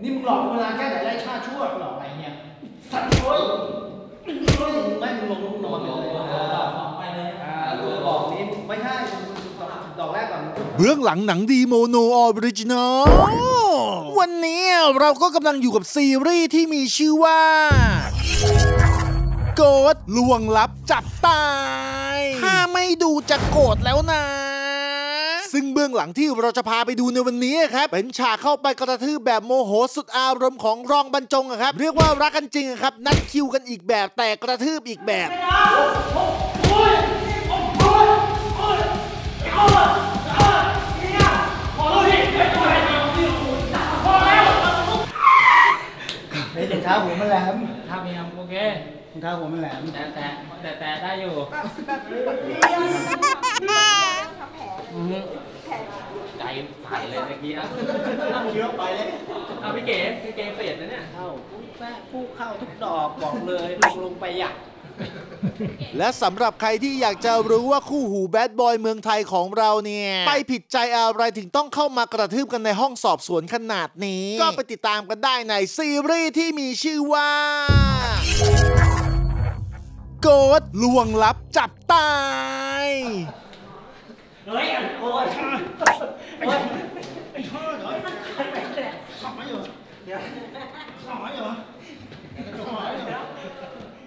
นี่มึงหลอกเวลาแค่ไหนไล่ชาชั่วหลอกอะไรเงี้ยสัตว์โวยไม่มึงลงนอนเลยไปเลยบอกนี้ไม่ใช่ดอกแรกก่อนเบื้องหลังหนังดีโมโนออริจินอลวันนี้เราก็กำลังอยู่กับซีรีส์ที่มีชื่อว่าโกดลวงลับจับตายถ้าไม่ดูจะโกรธแล้วนะซึ่งเบื้องหลังที่เราจะพาไปดูในวันนี้ครับเป็นฉากเข้าไปกระทืบแบบโมโหสุดอารมณ์ของรองบรรจงครับเรียกว่ารักกันจริงครับนัดคิวกันอีกแบบแต่กระทืบอีกแบบในถุงเท้าหัวมันแหลมถ้ามีโอเคถุงเท้าหัวมันแหลมแต่ได้อยู่ใจสั่นเลยเมื่อกี้นะเยอะไปเลยพี่เก๋เปลี่ยนนะเนี่ยเข้าผู้เข้าทุกดอกบอกเลยลงไปอยากและสำหรับใครที่อยากจะรู้ว่าคู่หูแบดบอยเมืองไทยของเราเนี่ยไปผิดใจอะไรถึงต้องเข้ามากระทืบกันในห้องสอบสวนขนาดนี้ก็ไปติดตามกันได้ในซีรีส์ที่มีชื่อว่าโกดลวงลับจับตายเฮ้ยโอ้ยไอ้ช่อเหรอขับมาอยู่เดี๋ยวขับมาอยู่ขับมาอยู่